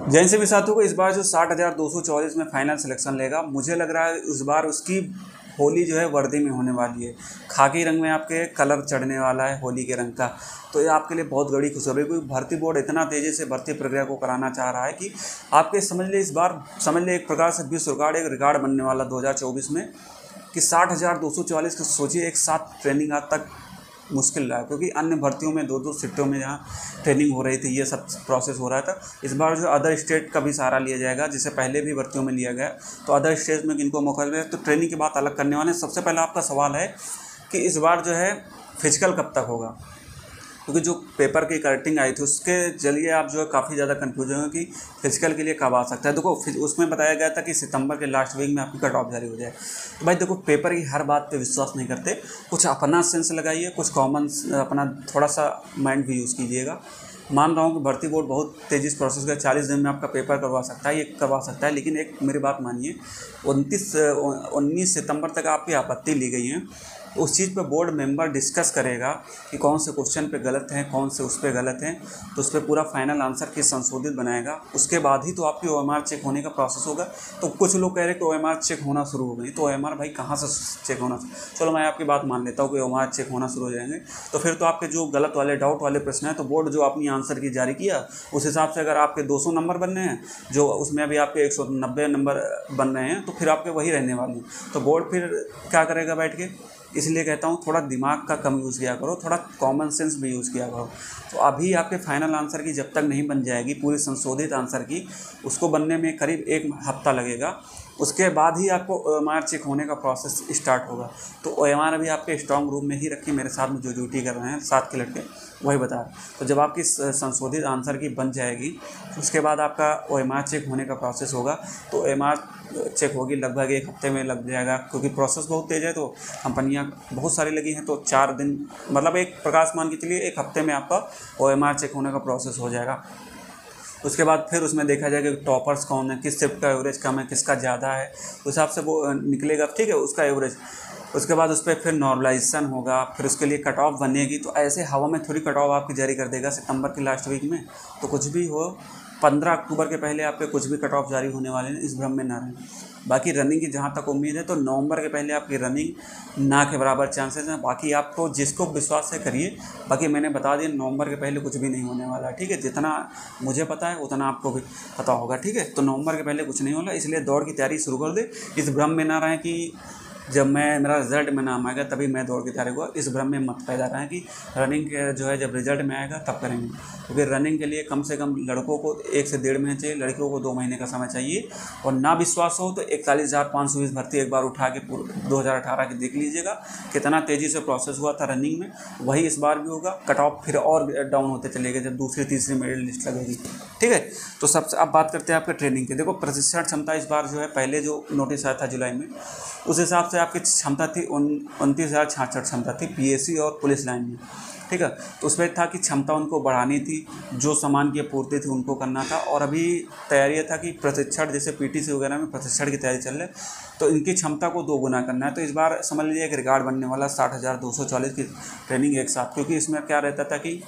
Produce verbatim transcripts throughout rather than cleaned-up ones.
जैन से भी साथियों को इस बार जो साठ हज़ार दो सौ चौवालीस में फाइनल सिलेक्शन लेगा, मुझे लग रहा है इस बार उसकी होली जो है वर्दी में होने वाली है। खाकी रंग में आपके कलर चढ़ने वाला है होली के रंग का। तो ये आपके लिए बहुत बड़ी खुशखबरी, क्योंकि भर्ती बोर्ड इतना तेज़ी से भर्ती प्रक्रिया को कराना चाह रहा है कि आपके समझ लिए इस बार समझ लिए एक प्रकार से विश्व रिकॉर्ड एक रिकॉर्ड बनने वाला दो हज़ार चौबीस में कि साठ हज़ार दो सौ चौवालीस की सोचिए एक साथ ट्रेनिंग आज तक मुश्किल रहा है, क्योंकि अन्य भर्तियों में दो दो शिफ्टों में जहाँ ट्रेनिंग हो रही थी ये सब प्रोसेस हो रहा था। इस बार जो अदर स्टेट का भी सहारा लिया जाएगा, जिसे पहले भी भर्तियों में लिया गया, तो अदर स्टेट में किनको मौका मिले तो ट्रेनिंग की बात अलग करने वाले। सबसे पहले आपका सवाल है कि इस बार जो है फिजिकल कब तक होगा, क्योंकि जो पेपर की करेक्टिंग आई थी उसके जरिए आप जो है काफ़ी ज़्यादा कन्फ्यूजन हो कि फिजिकल के लिए कब आ सकता है। देखो उसमें बताया गया था कि सितंबर के लास्ट वीक में आपकी कट ऑफ जारी हो जाए। तो भाई देखो, पेपर की हर बात पे विश्वास नहीं करते, कुछ अपना सेंस लगाइए, कुछ कॉमन अपना थोड़ा सा माइंड भी यूज़ कीजिएगा। मान रहा हूँ कि भर्ती बोर्ड बहुत तेज़ी से प्रोसेस कर चालीस दिन में आपका पेपर करवा सकता है, ये करवा सकता है, लेकिन एक मेरी बात मानिए, उनतीस उन्नीस सितंबर तक आपकी आपत्ति ली गई है। उस चीज़ पे बोर्ड मेंबर डिस्कस करेगा कि कौन से क्वेश्चन पे गलत हैं, कौन से उस पे गलत हैं, तो उस पर पूरा फाइनल आंसर की संशोधित बनाएगा। उसके बाद ही तो आपकी ओ एम आर चेक होने का प्रोसेस होगा। तो कुछ लोग कह रहे हैं कि ओ एम आर चेक होना शुरू हो गई, तो ओ एम आर भाई कहाँ से चेक होना, चलो मैं आपकी बात मान लेता हूँ कि ओ एम आर चेक होना शुरू हो जाएंगे, तो फिर तो आपके जो गलत वाले डाउट वाले प्रश्न हैं, तो बोर्ड जो अपनी आंसर की जारी किया उस हिसाब से अगर आपके दो सौ नंबर बनने हैं, जो उसमें अभी आपके एक सौ नब्बे नंबर बन रहे हैं, तो फिर आपके वही रहने वाले हैं। तो बोर्ड फिर क्या करेगा बैठ के, इसलिए कहता हूँ थोड़ा दिमाग का कम यूज़ किया करो, थोड़ा कॉमन सेंस भी यूज़ किया करो। तो अभी आपके फाइनल आंसर की जब तक नहीं बन जाएगी पूरी संशोधित आंसर की, उसको बनने में करीब एक हफ्ता लगेगा। उसके बाद ही आपको ओ एम आर चेक होने का प्रोसेस स्टार्ट होगा। तो ओ एम आर अभी आपके स्ट्रॉन्ग रूम में ही रखी, मेरे साथ में जो ड्यूटी कर रहे हैं साथ के लड़के वही बता रहे। तो जब आपकी संशोधित आंसर की बन जाएगी, उसके बाद आपका ओ एम आर चेक होने का प्रोसेस होगा। तो ओ एम आर चेक होगी लगभग एक हफ्ते में लग जाएगा, क्योंकि प्रोसेस बहुत तेज़ है, तो कंपनियां बहुत सारी लगी हैं, तो चार दिन मतलब एक प्रकाश मान के चलिए एक हफ्ते में आपका ओ एम आर चेक होने का प्रोसेस हो जाएगा। उसके बाद फिर उसमें देखा जाएगा कि टॉपर्स कौन है, किस शिफ्ट का एवरेज कम है, किसका ज़्यादा है, उस हिसाब से वो निकलेगा, ठीक है, उसका एवरेज। उसके बाद उस पर फिर नॉर्मलाइजेशन होगा, फिर उसके लिए कट ऑफ बनेगी। तो ऐसे हवा में थोड़ी कट ऑफ आपकी जारी कर देगा सितंबर के लास्ट वीक में। तो कुछ भी हो, पंद्रह अक्टूबर के पहले आपके कुछ भी कट ऑफ जारी होने वाले हैं, इस भ्रम में ना रहें। बाकी रनिंग की जहाँ तक उम्मीद है, तो नवंबर के पहले आपकी रनिंग ना के बराबर चांसेस हैं। बाकी आपको जिसको विश्वास है करिए, बाकी मैंने बता दिया नवंबर के पहले कुछ भी नहीं होने वाला, ठीक है। जितना मुझे पता है उतना आपको भी पता होगा, ठीक है। तो नवंबर के पहले कुछ नहीं होगा, इसलिए दौड़ की तैयारी शुरू कर दे। इस भ्रम में ना रहें कि जब मैं मेरा रिजल्ट में नाम आएगा तभी मैं दौड़ की तैयारी हुआ, इस भ्रम में मत पैदा रहें कि रनिंग जो है जब रिजल्ट में आएगा तब करेंगे। क्योंकि रनिंग के लिए कम से कम लड़कों को एक से डेढ़ महीने चाहिए, लड़कियों को दो महीने का समय चाहिए। और ना विश्वास हो तो इकतालीस हज़ार पाँच सौ बीस भर्ती एक बार उठा के दो हज़ार अठारह की देख लीजिएगा, कितना तेज़ी से प्रोसेस हुआ था रनिंग में, वही इस बार भी होगा। कट ऑफ फिर और डाउन होते चलेगा जब दूसरी तीसरी मेडल लिस्ट लगेगी, ठीक है। तो सबसे अब बात करते हैं आपके ट्रेनिंग की। देखो प्रशिक्षण क्षमता इस बार जो है, पहले जो नोटिस आया था जुलाई में, उस हिसाब से आपकी क्षमता थी उनतीस हज़ार छियासठ क्षमता थी पीएसी और पुलिस लाइन में, ठीक है। तो उसमें था कि क्षमता उनको बढ़ानी थी, जो सामान की आपूर्ति थी उनको करना था। और अभी तैयारी था कि प्रशिक्षण जैसे पीटीसी वगैरह में प्रशिक्षण की तैयारी चल रही है, तो इनकी क्षमता को दो गुना करना है। तो इस बार समझ लीजिए एक रिकॉर्ड बनने वाला साठ हज़ार दो सौ चालीस की ट्रेनिंग एक साथ, क्योंकि इसमें क्या रहता था कि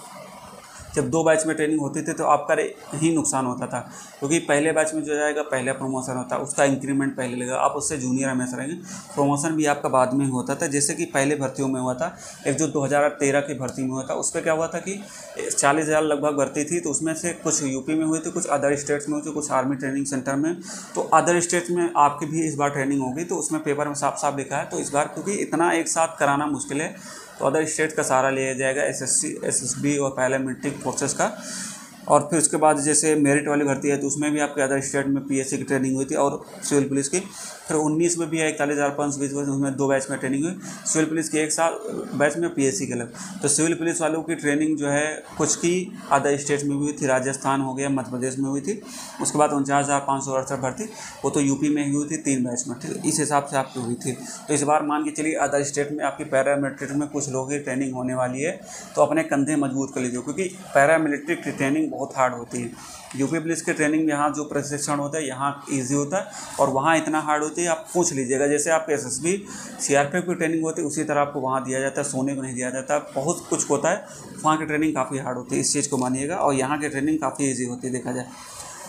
जब दो बैच में ट्रेनिंग होती थी तो आपका ही नुकसान होता था, क्योंकि पहले बैच में जो जाएगा पहले प्रमोशन होता है, उसका इंक्रीमेंट पहले लगेगा, आप उससे जूनियर हमेशा रहेंगे, प्रमोशन भी आपका बाद में होता था। जैसे कि पहले भर्तियों में हुआ था, एक जो दो हज़ार तेरह की भर्ती में हुआ था, उस पर क्या हुआ था कि चालीस हज़ार लगभग भर्ती थी, तो उसमें से कुछ यूपी में हुई थी, कुछ अदर स्टेट्स में हुई थी, कुछ आर्मी ट्रेनिंग सेंटर में। तो अदर स्टेट्स में आपकी भी इस बार ट्रेनिंग होगी, तो उसमें पेपर में साफ साफ लिखा है। तो इस बार क्योंकि इतना एक साथ कराना मुश्किल है, तो अदर स्टेट का सहारा लिया जाएगा, एसएससी एसएसबी और पैरामिलिट्री फोर्सेस का। और फिर उसके बाद जैसे मेरिट वाली भर्ती है, तो उसमें भी आपके अदर स्टेट में पीएससी की ट्रेनिंग हुई थी और सिविल पुलिस की। फिर उन्नीस में भी है इकतालीस हज़ार पाँच सौ बीस, उसमें दो बैच में ट्रेनिंग हुई, सिविल पुलिस की एक साल बैच में, पीएससी के अलग। तो सिविल पुलिस वालों की ट्रेनिंग जो है कुछ की अदर स्टेट में भी हुई थी, राजस्थान हो गया, मध्य प्रदेश में हुई थी। उसके बाद उनचास हज़ार पाँच सौ अड़सठ भर्ती वो तो यूपी में ही हुई थी, तीन बैच में, ठीक है। इस हिसाब से आपकी हुई थी। तो इस बार मान के चलिए अदर स्टेट में आपकी पैरामिलिट्री में कुछ लोगों की ट्रेनिंग होने वाली है, तो अपने कंधे मजबूत कर लीजिए, क्योंकि पैरामिलिट्री की ट्रेनिंग बहुत हार्ड होती है। यूपी पुलिस की ट्रेनिंग यहाँ जो प्रशिक्षण होता है यहाँ इजी होता है, और वहाँ इतना हार्ड होती है, आप पूछ लीजिएगा। जैसे आपके एसएसबी सीआरपीएफ की ट्रेनिंग होती है उसी तरह आपको वहाँ दिया जाता है, सोने को नहीं दिया जाता, बहुत कुछ होता है। वहाँ की ट्रेनिंग काफ़ी हार्ड होती है, इस चीज़ को मानिएगा। और यहाँ की ट्रेनिंग काफ़ी ईजी होती है देखा जाए।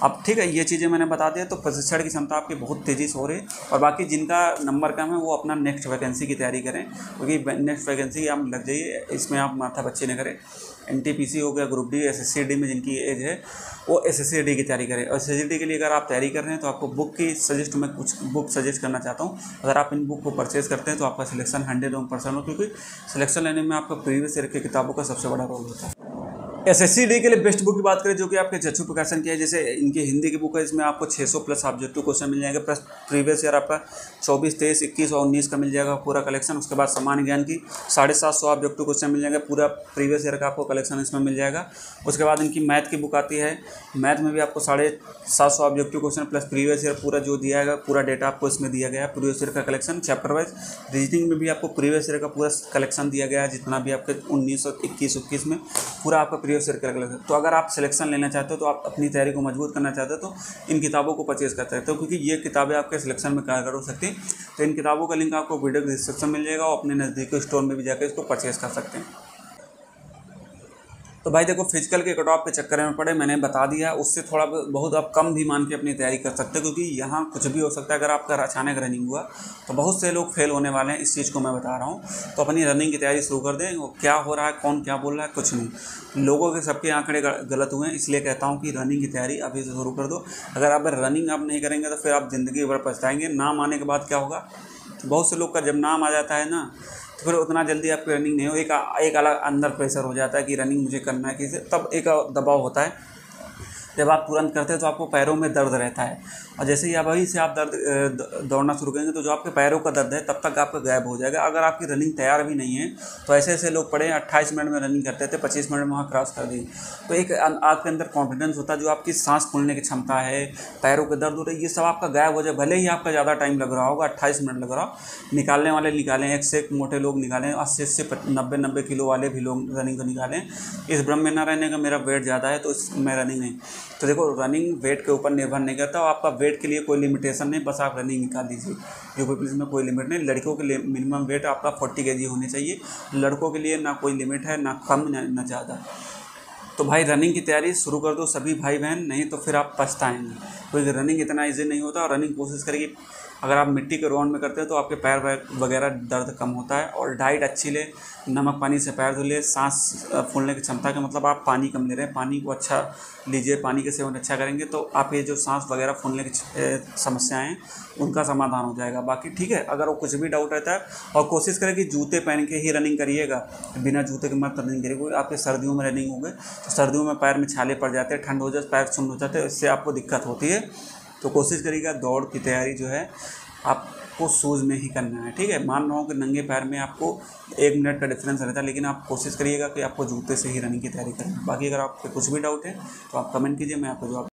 अब ठीक है, ये चीज़ें मैंने बता दिया। तो प्रशिक्षण की क्षमता आपकी बहुत तेज़ी से हो रही है। और बाकी जिनका नंबर कम है वो अपना नेक्स्ट वैकेंसी की तैयारी करें, क्योंकि नेक्स्ट वैकेंसी आप लग जाइए, इसमें आप माथा बच्चे न करें। एनटीपीसी हो गया, ग्रुप डी, एसएससी डी में जिनकी एज है वो एसएससी डी की तैयारी करें। और एसएससी डी के लिए अगर आप तैयारी कर रहे हैं तो आपको बुक की सजेस्ट मैं कुछ बुक सजेस्ट करना चाहता हूँ। अगर आप इन बुक को परचेज करते हैं तो आपका सिलेक्शन हंड्रेड वन परसेंट हो, क्योंकि सिलेक्शन लेने में आपका प्रीवियस ईयर की किताबों का सबसे बड़ा रोल होता है। एसएससी डी के लिए बेस्ट बुक की बात करें जो कि आपके जच्चू प्रकाशन की है, जैसे इनकी हिंदी की बुक है, इसमें आपको छह सौ प्लस ऑब्जेक्टिव क्वेश्चन मिल जाएंगे, प्लस प्रीवियस ईयर आपका चौबीस, तेईस, इक्कीस और उन्नीस का मिल जाएगा पूरा कलेक्शन। उसके बाद सामान्य ज्ञान की साढ़े सात सौ ऑब्जेक्टिव क्वेश्चन मिल जाएंगे, पूरा प्रीवियस ईयर का आपको कलेक्शन इसमें मिल जाएगा। उसके बाद इनकी मैथ की बुक आती है, मैथ में भी आपको साढ़े सात सौ objective question plus previous year पूरा जो दिया है पूरा डेटा आपको इसमें दिया गया है, प्रीवियस ईयर का कलेक्शन चैप्टर वाइज। रीजनिंग में भी आपको प्रीवियस ईयर का पूरा कलेक्शन दिया गया है, जितना भी आपके उन्नीस और इक्कीस इक्कीस में पूरा आपका प्रीवियस ईयर का कलेक्शन। तो अगर आप सिलेक्शन लेना चाहते हो, तो आप अपनी तैयारी को मजबूत करना चाहते हो, तो इन किताबों को परचेज कर सकते हो, क्योंकि ये किताबें आपके सिलेक्शन में कारगर हो सकती हैं। तो इन किताबों का लिंक आपको वीडियो डिस्क्रिप्शन में मिल जाएगा, और अपने नज़दीकी स्टोर में भी जाकर इसको परचेज कर सकते हैं। तो भाई देखो, फिजिकल के कट ऑफ के चक्कर में पड़े, मैंने बता दिया, उससे थोड़ा बहुत आप कम भी मान के अपनी तैयारी कर सकते हो, क्योंकि यहाँ कुछ भी हो सकता है। अगर आपका अचानक रनिंग हुआ तो बहुत से लोग फेल होने वाले हैं, इस चीज़ को मैं बता रहा हूँ। तो अपनी रनिंग की तैयारी शुरू कर दें। वो क्या हो रहा है, कौन क्या बोल रहा है, कुछ नहीं, लोगों के सबके आंकड़े गलत हुए हैं। इसलिए कहता हूँ कि रनिंग की तैयारी अभी से शुरू कर दो। अगर आप रनिंग आप नहीं करेंगे तो फिर आप ज़िंदगी भर पछताएंगे। नाम आने के बाद क्या होगा, बहुत से लोग का जब नाम आ जाता है ना, तो फिर उतना जल्दी आपकी रनिंग नहीं हो, एक एक अलग अंदर प्रेशर हो जाता है कि रनिंग मुझे करना है किसी, तब एक दबाव होता है। जब आप तुरंत करते हैं तो आपको पैरों में दर्द रहता है, और जैसे ही आप वहीं से आप दर्द दौड़ना शुरू करेंगे तो जो आपके पैरों का दर्द है तब तक आपका गायब हो जाएगा। अगर आपकी रनिंग तैयार भी नहीं है तो ऐसे ऐसे लोग पड़े अट्ठाईस मिनट में रनिंग करते थे, पच्चीस मिनट में वहाँ क्रॉस कर दी। तो एक आपके अंदर कॉन्फिडेंस होता है, जो आपकी सांस फूलने की क्षमता है, पैरों के दर्द हो रहे, ये सब आपका गायब हो जाए। भले ही आपका ज़्यादा टाइम लग रहा होगा, अट्ठाईस मिनट लग रहा हो, निकालने वाले निकालें, एक से एक मोटे लोग निकालें, अस्सी से नब्बे नब्बे किलो वाले भी लोग रनिंग को निकालें। इस भ्रम में ना रहने का मेरा वेट ज़्यादा है तो इसमें रनिंग नहीं। तो देखो, रनिंग वेट के ऊपर निर्भर नहीं करता, और आपका वेट के लिए कोई लिमिटेशन नहीं, बस आप रनिंग निकाल दीजिए। यूपीपीएससी में कोई लिमिट नहीं। लड़कियों के लिए मिनिमम वेट आपका फोर्टी के जी होनी चाहिए, लड़कों के लिए ना कोई लिमिट है, ना कम ना ज़्यादा। तो भाई रनिंग की तैयारी शुरू कर दो सभी भाई बहन, नहीं तो फिर आप पछताएंगे, क्योंकि रनिंग इतना ईजी नहीं होता। और रनिंग कोशिश करेगी, अगर आप मिट्टी के राउंड में करते हैं तो आपके पैर वगैरह दर्द कम होता है। और डाइट अच्छी ले, नमक पानी से पैर धुले, सांस फूलने की क्षमता का मतलब आप पानी कम ले रहे हैं, पानी को अच्छा लीजिए, पानी के सेवन अच्छा करेंगे तो आपके जो सांस वगैरह फूलने की समस्याएं हैं उनका समाधान हो जाएगा। बाकी ठीक है, अगर वो कुछ भी डाउट रहता है, और कोशिश करें कि जूते पहन के ही रनिंग करिएगा, बिना जूते के मत रनिंग करिएगा। आपके सर्दियों में रनिंग हो गए तो सर्दियों में पैर में छाले पड़ जाते हैं, ठंड हो जाए, पैर सुन्न हो जाते हैं, इससे आपको दिक्कत होती है। तो कोशिश करिएगा दौड़ की तैयारी जो है आपको शूज़ में ही करना है, ठीक है। मान रहा हूँ कि नंगे पैर में आपको एक मिनट का डिफरेंस रहता है, लेकिन आप कोशिश करिएगा कि आपको जूते से ही रनिंग की तैयारी करना है। बाकी अगर आपको कुछ भी डाउट है तो आप कमेंट कीजिए, मैं आपको जवाब